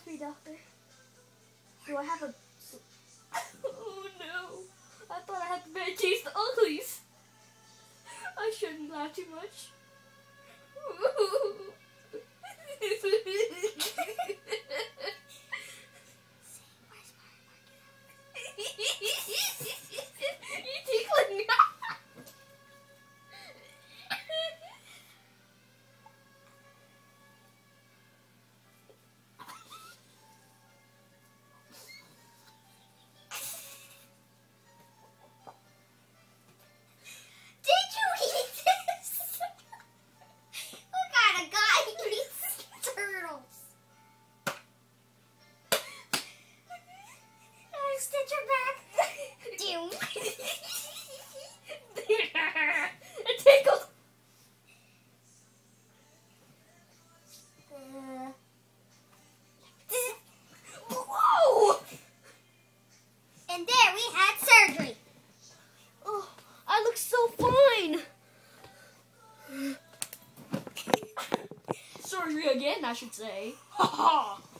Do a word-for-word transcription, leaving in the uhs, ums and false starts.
me, doctor. Do I have a... Oh no. I thought I had to better chase the uglies. I shouldn't laugh too much. You tickling me. Stitch her back. Doom. It tickled. Uh. Whoa! And there we had surgery. Oh, I look so fine. Surgery again, I should say. Ha ha.